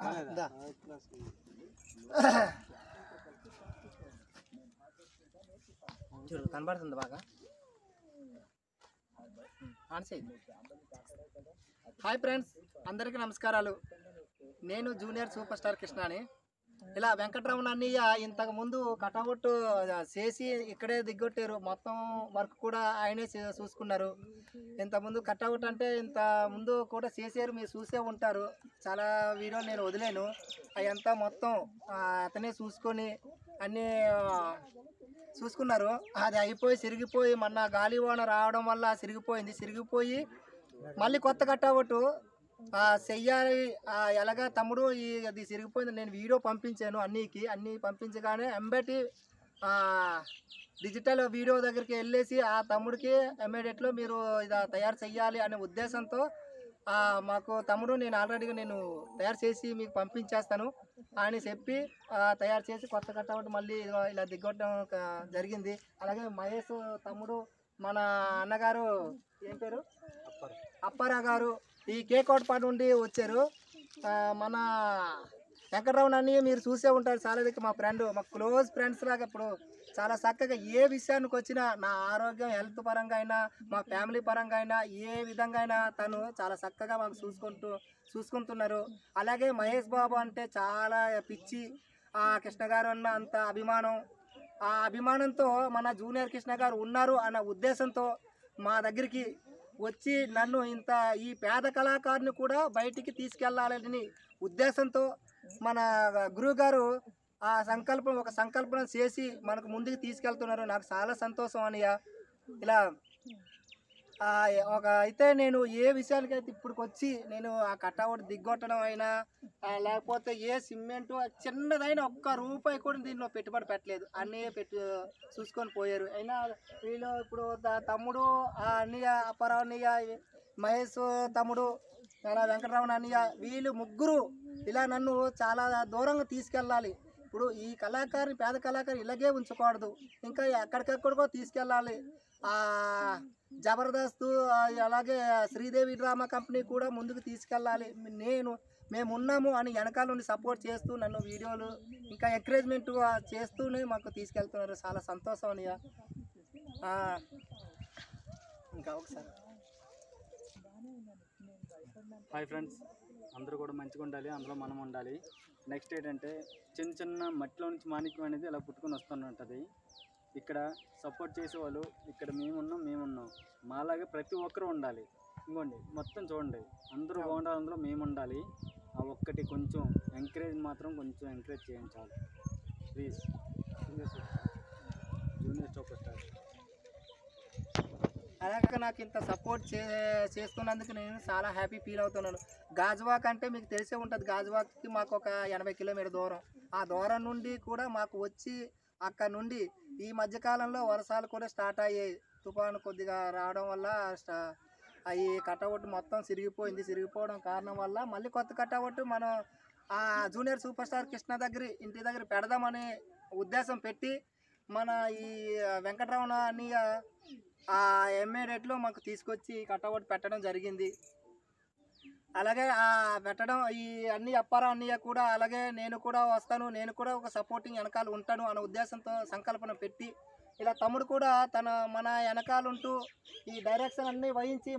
చూడు కనబడుతుంది బాగా. హాయ్ ఫ్రెండ్స్, అందరికీ నమస్కారాలు. నేను జూనియర్ సూపర్ స్టార్ కృష్ణని. ఇలా వెంకటరమణ అన్నయ్య ఇంతకు ముందు కటౌట్ చేసి ఇక్కడే దిగ్గొట్టారు. మొత్తం వర్క్ కూడా ఆయనే చూసుకున్నారు. ఇంతకుముందు కటౌట్ అంటే ఇంత ముందు కూడా చేసారు, మీరు చూసే ఉంటారు. చాలా వీడియోలు నేను వదిలేను. అవంతా మొత్తం అతనే చూసుకొని అన్నీ చూసుకున్నారు. అది అయిపోయి సిరిగిపోయి మొన్న గాలి వాన రావడం వల్ల సిరిగిపోయి మళ్ళీ కొత్త కటౌట్ చెయ్యాలి. ఎలాగా తమ్ముడు అది సిరిగిపోయింది. నేను వీడియో పంపించాను అన్నీ పంపించగానే ఎంబటి డిజిటల్ వీడియో దగ్గరికి వెళ్ళేసి ఆ తమ్ముడికి ఇమ్మీడియట్లో మీరు ఇది తయారు చెయ్యాలి అనే ఉద్దేశంతో మాకు తమ్ముడు నేను ఆల్రెడీగా నేను తయారు చేసి మీకు పంపించేస్తాను అని చెప్పి తయారు చేసి కొత్త కటౌట్ మళ్ళీ ఇలా దిగ్గొట్టడం జరిగింది. అలాగే మహేష్ తమ్ముడు మన అన్నగారు ఏం పేరు అప్పారావు గారు ఈ కేకోటపాటు నుండి వచ్చారు. మన వెంకటరమణ అన్నయ్య మీరు చూసే ఉంటారు. చాలా దగ్గర మా ఫ్రెండ్, మా క్లోజ్ ఫ్రెండ్స్ లాగా ఇప్పుడు చాలా చక్కగా ఏ విషయానికి వచ్చినా నా ఆరోగ్యం హెల్త్ పరంగా అయినా మా ఫ్యామిలీ పరంగా అయినా ఏ విధంగా అయినా తను చాలా చక్కగా మాకు చూసుకుంటున్నారు. అలాగే మహేష్ బాబు అంటే చాలా పిచ్చి. కృష్ణ గారు అన్న అంత అభిమానం. ఆ అభిమానంతో మన జూనియర్ కృష్ణ గారు ఉన్నారు అన్న ఉద్దేశంతో మా దగ్గరికి వచ్చి నన్ను ఈ పేద కళాకారుని కూడా బయటికి తీసుకెళ్లాలని ఉద్దేశంతో మన గురువు గారు ఒక సంకల్పన చేసి మనకు ముందుకు తీసుకెళ్తున్నారు. నాకు చాలా సంతోషం అన్నయ్య. ఇలా అయితే నేను ఏ విషయానికైతే ఇప్పటికొచ్చి నేను ఆ కటౌట్ దిగ్గొట్టడం అయినా లేకపోతే ఏ సిమెంట్ చిన్నదైనా ఒక్క రూపాయి కూడా దీనిలో పెట్టుబడి పెట్టలేదు. అన్నయ్య చూసుకొని పోయారు. అయినా వీళ్ళు ఇప్పుడు తమ్ముడు అన్నయ్య అప్పారావు అన్నయ్య మహేష్ తమ్ముడు అలా వెంకటరమణ అన్నయ్య వీళ్ళు ముగ్గురు ఇలా నన్ను చాలా దూరంగా తీసుకెళ్ళాలి. ఇప్పుడు ఈ పేద కళాకారు ఇలాగే ఉంచకూడదు, ఇంకా ఎక్కడికెక్కడికో తీసుకెళ్ళాలి. జబర్దస్త్ అలాగే శ్రీదేవి డ్రామా కంపెనీ కూడా ముందుకు తీసుకెళ్ళాలి. మేమున్నాము అని వెనకాల నుండి సపోర్ట్ చేస్తూ నన్ను వీడియోలు ఇంకా ఎంకరేజ్మెంట్ చేస్తూనే మాకు తీసుకెళ్తున్నారు. చాలా సంతోషం అన్నయ్య. ఇంకా ఒకసారి హాయ్ ఫ్రెండ్స్, అందరూ కూడా మంచిగా ఉండాలి, అందులో మనం ఉండాలి. నెక్స్ట్ ఏంటంటే చిన్న మట్టిలో నుంచి మాణిక్యం అనేది ఇలా పుట్టుకొని వస్తుంటుంది. ఇక్కడ సపోర్ట్ చేసేవాళ్ళు ఇక్కడ మేమున్నాం మాలాగే ప్రతి ఒక్కరూ ఉండాలి. ఇంకోండి మొత్తం చూడండి, అందరూ బాగుండాలి, అందులో మేము ఉండాలి. ఆ ఒక్కటి కొంచెం ఎంకరేజ్ చేయండి చాలు ప్లీజ్. జూనియర్ సూపర్ స్టార్ అలాగే నాకు ఇంత సపోర్ట్ చేస్తున్నందుకు నేను చాలా హ్యాపీ ఫీల్ అవుతున్నాను. గాజువాక్ అంటే మీకు తెలిసే ఉంటుంది. గాజువాక్కి మాకు ఒక 80 కిలోమీటర్ దూరం. ఆ దూరం నుండి కూడా మాకు వచ్చి అక్కడ నుండి ఈ మధ్యకాలంలో వర్షాలు కూడా స్టార్ట్ అయ్యాయి. తుఫాను కొద్దిగా రావడం వల్ల ఈ కటౌట్ మొత్తం సిరిగిపోవడం కారణం వల్ల మళ్ళీ కొత్త కటౌట్ మనం జూనియర్ సూపర్ స్టార్ కృష్ణ ఇంటి దగ్గర పెడదామనే ఉద్దేశం పెట్టి మన ఈ వెంకటరమణ అన్నయ్య ఇమ్మీడియట్లో మాకు తీసుకొచ్చి కటౌట్ పెట్టడం జరిగింది. అలాగే పెట్టడం ఈ అన్ని అప్పారావు అన్నయ్య కూడా అలాగే నేను కూడా వస్తాను, నేను కూడా ఒక సపోర్టింగ్ వెనకాల ఉంటాను అనే ఉద్దేశంతో సంకల్పన పెట్టి ఇలా తమ్ముడు కూడా మన వెనకాల ఉంటూ ఈ డైరెక్షన్ అన్నీ వహించి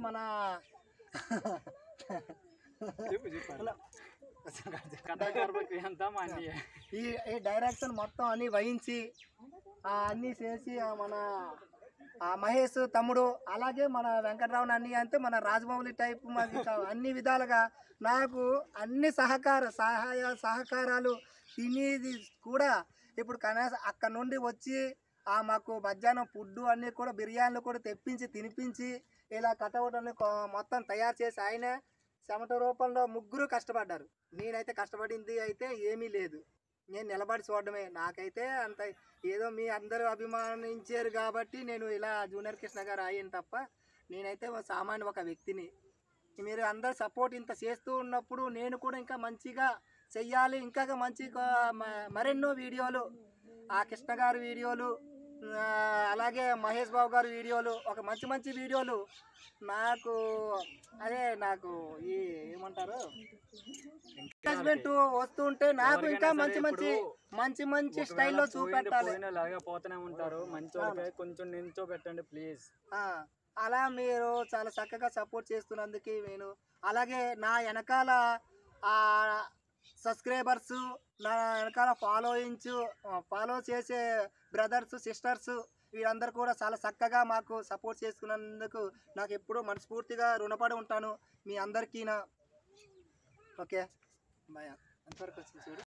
ఈ డైరెక్షన్ మొత్తం అన్నీ వహించి అన్నీ చేసి మన మహేష్ తమ్ముడు అలాగే మన వెంకటరమణ అన్నయ్య అంటే మన రాజమౌళి టైప్ అన్ని విధాలుగా నాకు అన్ని సహకారాలు తినేది కూడా ఇప్పుడు కనీసం అక్కడ నుండి వచ్చి మాకు మధ్యాహ్నం ఫుడ్ అన్నీ కూడా బిర్యానీలు కూడా తెప్పించి తినిపించి ఇలా కటౌట్ అన్ని మొత్తం తయారు చేసి ఆయన చెమట రూపంలో ముగ్గురు కష్టపడ్డారు. నేనైతే కష్టపడింది అయితే ఏమీ లేదు, నేను నిలబడి చూడడమే. నాకైతే అంత ఏదో మీ అందరూ అభిమానించారు కాబట్టి నేను ఇలా జూనియర్ కృష్ణ గారు అయ్యాను తప్ప నేనైతే సామాన్య ఒక వ్యక్తిని. మీరు అందరు సపోర్ట్ ఇంత చేస్తూ ఉన్నప్పుడు నేను కూడా ఇంకా మంచిగా చెయ్యాలి, ఇంకా మంచిగా మరెన్నో వీడియోలు కృష్ణ గారి వీడియోలు అలాగే మహేష్ బాబు గారి వీడియోలు, ఒక మంచి మంచి వీడియోలు నాకు నాకు ఈ ఏమంటారు ఎంకరేజ్మెంట్ వస్తుంటే నాకు ఇంకా మంచి మంచి మంచి మంచి స్టైల్లో చూపెట్టాలి. లాగా పోతూనే ఉంటారు, మంచి వాళ్ళకి కొంచెం నించో పెట్టండి ప్లీజ్. అలా మీరు చాలా చక్కగా సపోర్ట్ చేస్తున్నందుకు నేను, అలాగే నా వెనకాల సబ్స్క్రైబర్స్, నా వెనకాల ఫాలో చేసే బ్రదర్స్ సిస్టర్స్ వీరందరూ కూడా చాలా చక్కగా మాకు సపోర్ట్ చేసుకున్నందుకు నాకు ఎప్పుడూ మనస్ఫూర్తిగా రుణపడి ఉంటాను మీ అందరికీ. Okay bye. అంతవరకు వచ్చింది చూడు.